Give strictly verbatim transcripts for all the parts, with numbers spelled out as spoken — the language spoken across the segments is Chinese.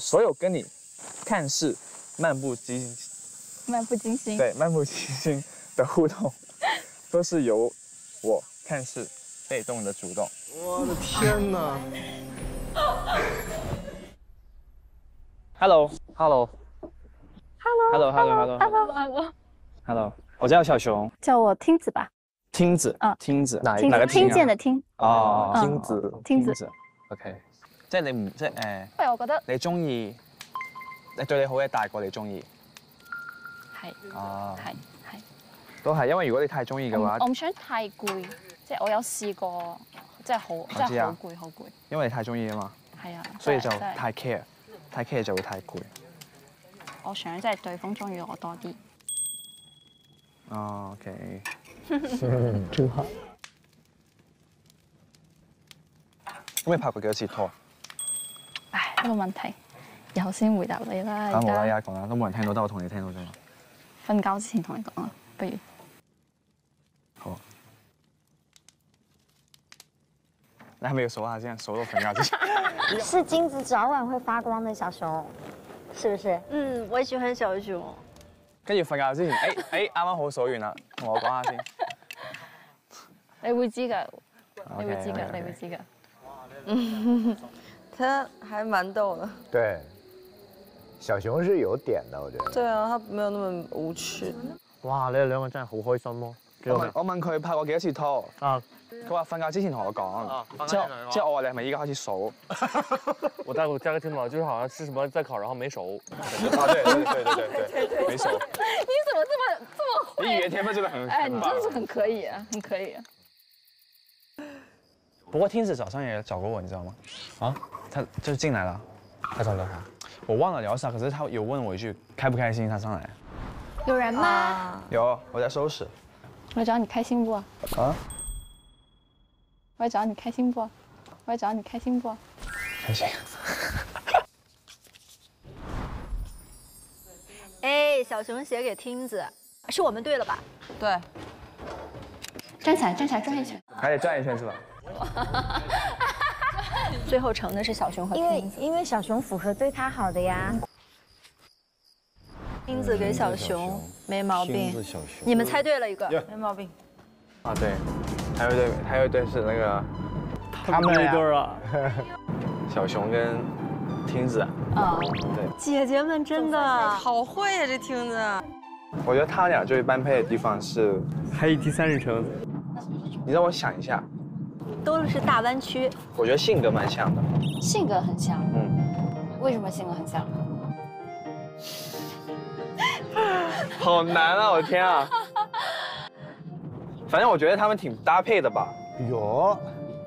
所有跟你看似漫不经心、 漫不经心， 对漫不经心的互动，都是由我看似被动的主动。 我的天哪 ！Hello，Hello，Hello，Hello，Hello，Hello，我叫小熊， 叫我听子吧。 听子， 啊， 聽子， 哪聽哪個聽聽見的聽。 哦， 聽子， 聽子。 OK， 即係你唔即係誒， 喂，我覺得你中意，你對你好嘅大過你中意。 係。 啊， 係係。 都係，因為如果你太中意嘅話， 我唔想太攰，即係我有試過，即係好，即係好攰，好攰。 因為你太中意啊嘛。 係啊。 所以就太 care， 太 care 就會太攰。 我想即係對方中意我多啲。 哦 ，OK。 真好。 咁你拍過幾多次拖？ 唉，呢個問題以後先回答你啦。 啊，冇啦，而家講啦，都冇人聽到，得我同你聽到啫嘛。 瞓覺之前同你講啦，不如。 好。你係咪要數下先？數到瞓覺之前。 是金子早晚會發光的小熊，是不是？ 嗯，我喜歡小熊。 跟住瞓覺之前，誒誒，啱啱好數完啦，同我講下先。 你會知㗎，你會知㗎，你會知㗎。 嗯，他還蠻逗的。 對，小熊是有點的，我覺得。 對啊，他沒有那麼無趣。 哇，你哋兩個真係好開心咯！ 我問我問佢拍過幾多次拖啊？佢話瞓覺之前同我講，之後之後我話你係咪依家開始數？ 我大概加個聽到，就是好像吃什麼在烤，然後沒熟。 啊，對對對對對對，沒熟。 你怎麼這麼這麼會？ 你語言天分真的很， 哎，你真的是很可以啊，很可以啊。 不過天子早上也找過我，你知道嗎？啊，他就進來了。 他找到他， 我忘了聊啥，可是他有問我一句開不開心，他上來。 有人嗎？ 有，我在收拾。 我找你開心不？ 啊？ 我找你開心不？我找你開心不？ 開心。 哎，小熊寫給聽子，是我們對了吧？對。 站起來，站起來，轉一圈。 還得轉一圈是吧？ 最後成的是小熊和因為聽子， 因為小熊符合對他好的呀。 聽子給小熊，沒毛病。你們猜對了一個，沒毛病。 啊對，還有一對，還有一對是那個他們一對啊。 小熊跟聽子。 啊。 對。 姐姐們真的好會呀，這聽子。 我覺得他倆最般配的地方是， 還有第三人稱。 你讓我想一下。 都是大灣區， 我覺得性格蠻像的。 性格很像。 嗯。 為什麼性格很像？ 好難啊！我的天啊！反正我覺得他們挺搭配的吧。 有。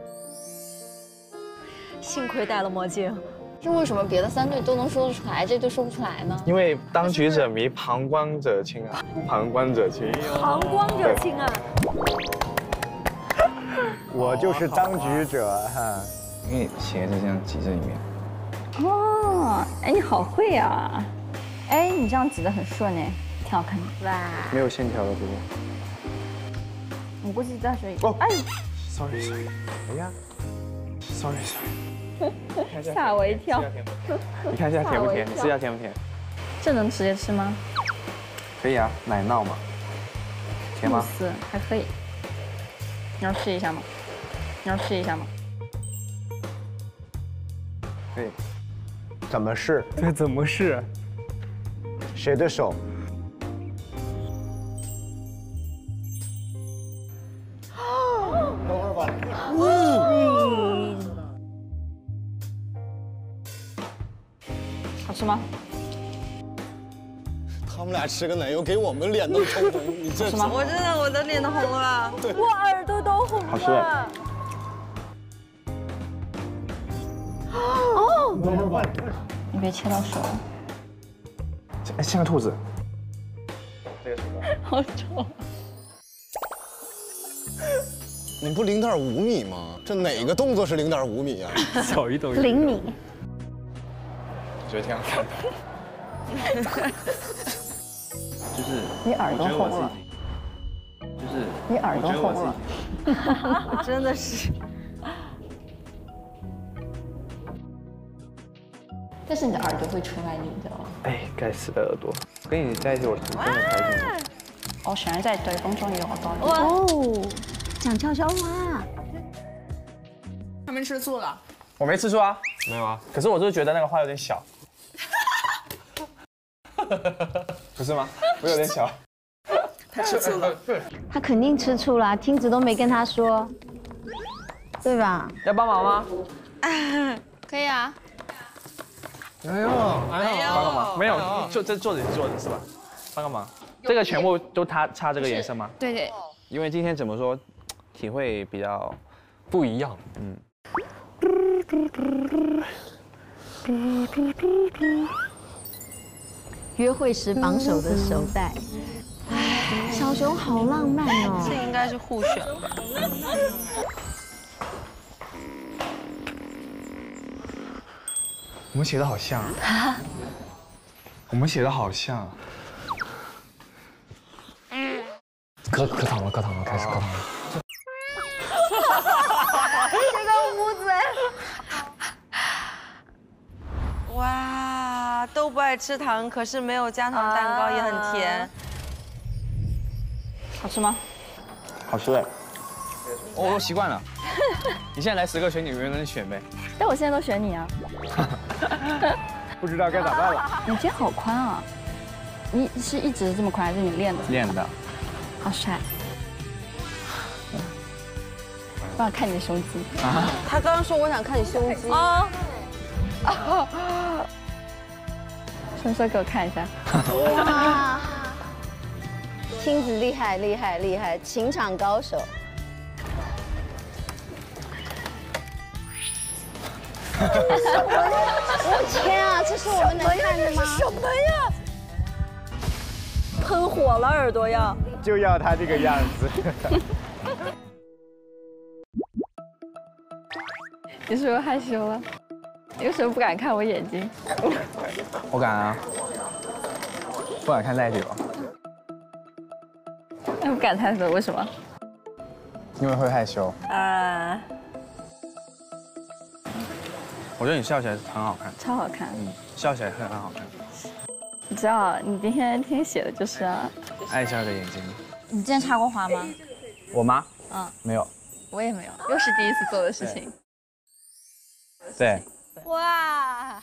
幸虧戴了墨鏡。 這為什麼別的三對都能說得出來，這對說不出來呢？ 因為當局者迷，旁觀者清啊，旁觀者清。 旁觀者清啊。 我就是當局者哈， 因為鞋子這樣擠這裡面。 哦，哎，你好會啊！哎，你這樣擠得很順哎，挺好看的。哇， 沒有線條的不過。 我估計在水裡。 哦， 哎 ，sorry sorry，哎呀 ，sorry sorry， 嚇我一跳。 你看一下甜不甜？你試一下甜不甜？ 這能直接吃嗎？ 可以啊，奶酪嘛。甜嗎？ 慕斯還可以。你要試一下嗎？你要試一下嗎？ 可以。 怎麼試？ 對，怎麼試？ 誰的手？等會兒吧。 嗯。好吃嗎？ 他們倆吃個奶油，給我們臉都通紅，你這是嗎？ 我真的我的臉都紅了， 對， 我耳朵都紅了。 好吃。 哦。 等會兒吧。 你別切到手。 哎，像個兔子。這個什麼？ 好醜。 你不零點五米嗎？這哪個動作是零點五米啊？ 小一動。 厘米。 我覺得挺好看的。 就是你耳朵紅了。 就是你耳朵紅了。 真的是。 但是你的耳朵会出来，你知道吗？ 哎，该死的耳朵！跟你在一起，我是真的开心。 我成日在對公眾有好多哦，讲悄悄話。 他们吃醋了。 我没吃醋啊， 没有啊。 可是我就是觉得那个花有点小。不是吗？我有点小。 他吃醋了。 他肯定吃醋啦，听子都没跟他说，对吧？ 要帮忙吗？ 可以啊。 哎呦， 哎呀， 帮个忙？没有，就这坐着坐着是吧？帮个忙。这个全部都擦擦这个颜色吗？ 对对。 因为今天怎么说，体会比较不一样。 嗯。 约会时绑手的手带，哎，小熊好浪漫哦。 这应该是互选吧。 我们写的好像。我们写的好像。 磕磕糖了，磕糖了，开始磕糖了。 这个捂嘴。哇，都不爱吃糖，可是没有加糖蛋糕也很甜。 好吃吗？ 好吃哎。我我习惯了。你现在来十个选你，永远能选呗。 但我现在都选你啊。 不知道该咋办了。 你肩好宽啊！你是一直这么宽，还是你练的？ 练的。 好帅！帮我看你的胸肌。 啊！他刚刚说我想看你胸肌。啊！ 什么时候给我看一下？ 哇！听子厉害厉害厉害，情场高手。我天啊，这是我们能看的吗？ 什么呀？喷火了，耳朵要。 就要他这个样子。 你是不是害羞了？你为什么不敢看我眼睛？ 我敢啊。不敢看在一起吧。 那不敢探索，为什么？ 因为会害羞。 啊。 我觉得你笑起来很好看。 超好看。 嗯，笑起来很很好看。 你知道，你今天今天写的就是啊。 爱笑的眼睛。 你之前插过花吗？ 我吗？ 嗯， 没有。 我也没有，又是第一次做的事情。 对。 哇。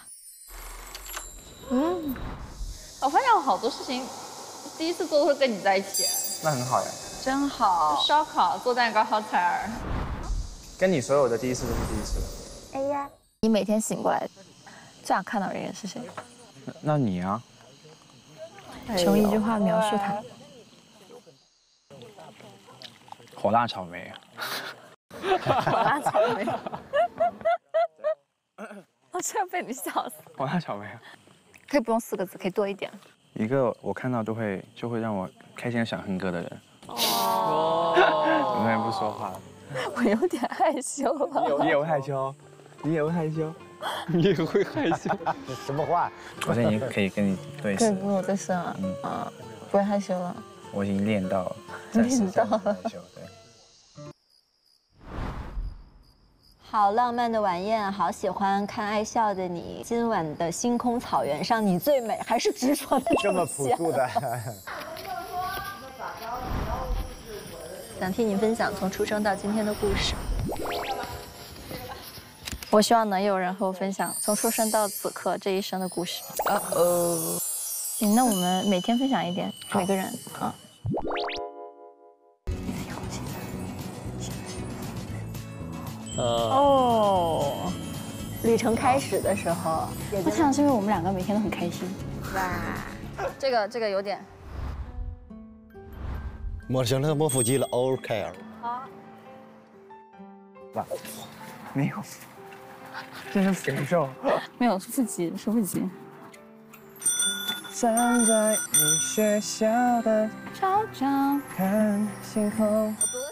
嗯。我发现我好多事情，第一次做都会跟你在一起。 那很好呀。 真好。烧烤、做蛋糕、好彩儿。 跟你所有的第一次都是第一次。 哎呀。你每天醒过来，最想看到的人是谁？ 那, 那你啊？ 用一句话描述他。 火辣草莓。 火辣草莓。我真的被你笑死。 火辣草莓。 可以不用四个字，可以多一点。 一个我看到都会就会让我开心的想哼歌的人。 哦。 永远不说话。 我有点害羞了。 你也会害羞？你也会害羞？你也会害羞？ 什么话？ 我现在已经可以跟你对视。 可以不用对视了。嗯啊，不会害羞了。 我已经练到了。 练到了。 好浪漫的晚宴，好喜欢看爱笑的你。今晚的星空草原上，你最美，还是执着的这么朴素的。 想听你分享从出生到今天的故事。我希望能有人和我分享从出生到此刻这一生的故事。呃呃，行，那我们每天分享一点，每个人啊。 哦，旅程开始的时候， 我想是因为我们两个每天都很开心。哇，这个这个有点。 摸成了摸腹肌了 ，OK 了。 好。 哇，没有。这是肥肉。 没有，是腹肌，是腹肌。 站在你学校的操场看星空。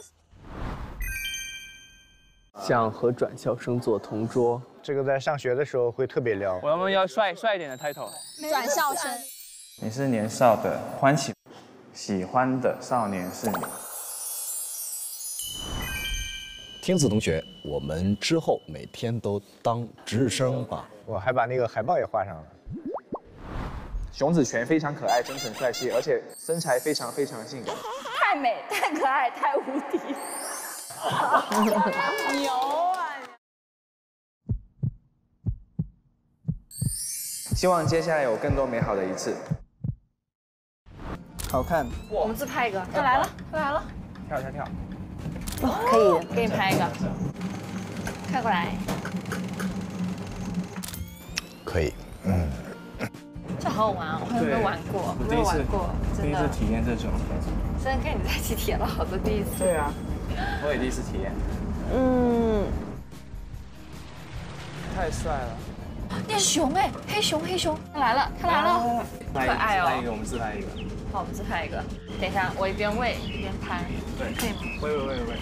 想和转校生做同桌， 这个在上学的时候会特别撩。 我们要帅帅一点的 title。 转校生。 你是年少的欢喜，喜欢的少年是你。 听子同学，我们之后每天都当值日生吧。 我还把那个海报也画上了。 熊子泉非常可爱、真诚、帅气，而且身材非常非常性感。 太美、太可爱、太无敌。牛啊！ 希望接下来有更多美好的一次。 好看。 我们自拍一个，他来了，他来了。 跳跳跳。 哦，可以， 给你拍一个。快过来。 可以，嗯。 这好好玩啊！我还没有玩过，没有玩过， 第一次体验这种。 虽然跟你在一起体验了好多第一次。 对啊，我也第一次体验。 嗯。 太帅了。 那是熊哎，黑熊黑熊，他来了，他来了，可爱哦。 来一个，我们自拍一个。 好，我们自拍一个。等一下，我一边喂一边拍， 对， 可以吗？ 喂喂喂喂。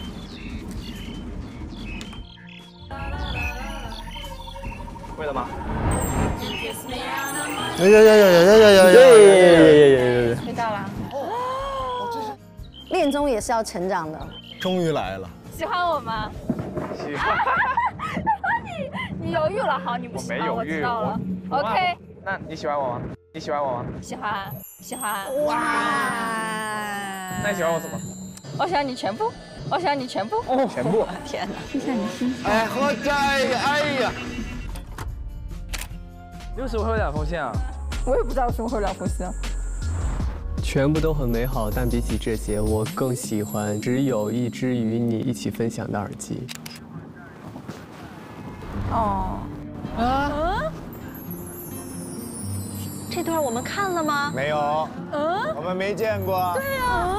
会了吗？ 呀呀呀呀呀呀呀呀！ 飞到了。 恋综也是要成长的。 终于来了。 喜欢我吗？ 喜欢。 你你犹豫了，好，你不喜欢，我知道了。 我 OK。 那你喜欢我吗？你喜欢我吗？ 喜欢，喜欢。 哇！ 那你喜欢我什么？ 我喜欢你全部，我喜欢你全部。 哦，全部。 天哪！ 记下你心。 哎，好在，哎呀！ 为什么会有两封信啊？ 我也不知道为什么会有两封信。 全部都很美好，但比起这些，我更喜欢只有一只与你一起分享的耳机。 哦。 啊？这段我们看了吗？ 没有。嗯。我们没见过。 对呀。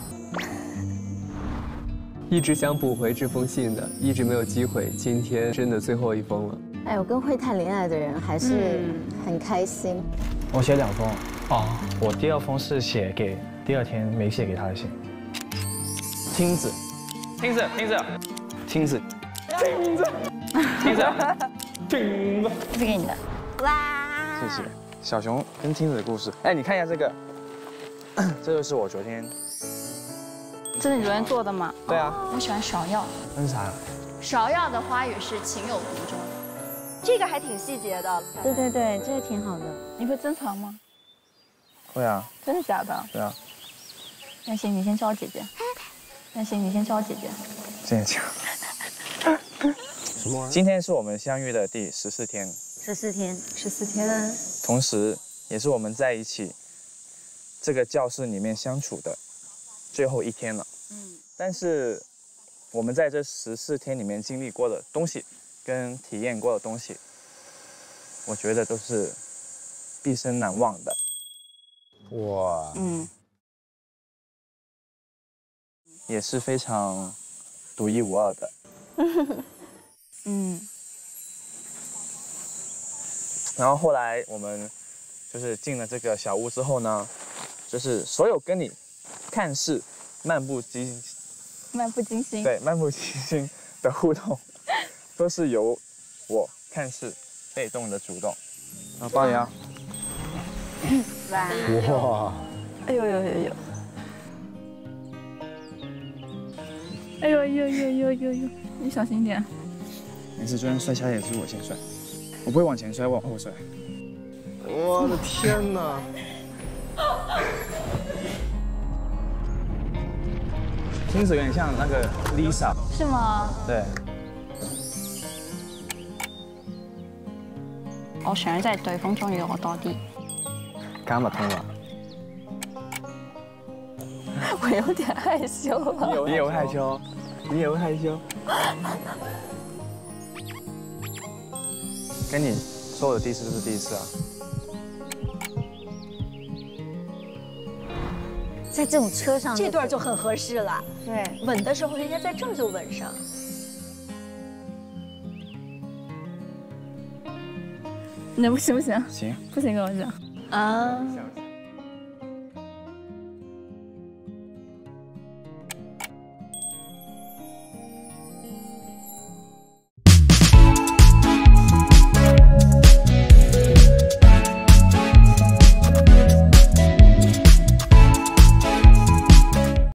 一直想补回这封信的，一直没有机会，今天真的最后一封了。 哎，我跟会谈恋爱的人还是很开心。 我写两封哦，我第二封是写给第二天没写给他的信。 听子，听子，听子，听子，听子，听子，听子， 这是给你的。 哇！ 谢谢。小熊跟听子的故事，哎，你看一下这个，这就是我昨天。 这是你昨天做的吗？ 对啊。 我喜欢芍药。 那是啥？ 芍药的花语是情有独钟。 这个还挺细节的。对对对，这个挺好的。 你会珍藏吗？ 会啊。 真的假的？ 对啊。 那行，你先教姐姐。那行，你先教姐姐。 这样讲。什么？今天是我们相遇的第十四天。 十四天， 十四天。 同时，也是我们在一起这个教室里面相处的最后一天了。嗯。但是，我们在这十四天里面经历过的东西，跟体验过的东西，我觉得都是毕生难忘的。 哇。 嗯。 也是非常独一无二的。 嗯。 然后后来我们就是进了这个小屋之后呢，就是所有跟你看似漫不经漫不经心， 对，漫不经心的互动，都是由我看似被动的主动。啊，包你啊！ 哇！ 哎呦呦呦呦！哎呦呦呦呦呦呦！你小心点。 每次就算摔下也是我先摔，我不会往前摔，我往后摔。 我的天哪！ 听着有点像那个 Lisa， 是吗？ 对。 我想在對方中意我多啲。 講唔通啊！ 我有點害羞了。 你也會害羞，你也會害羞。跟你说我的第一次就是第一次啊。 在这种车上，这段就很合适了。对，吻的时候人家在这儿就吻上。 那不行不行， 行， 不行跟我讲啊。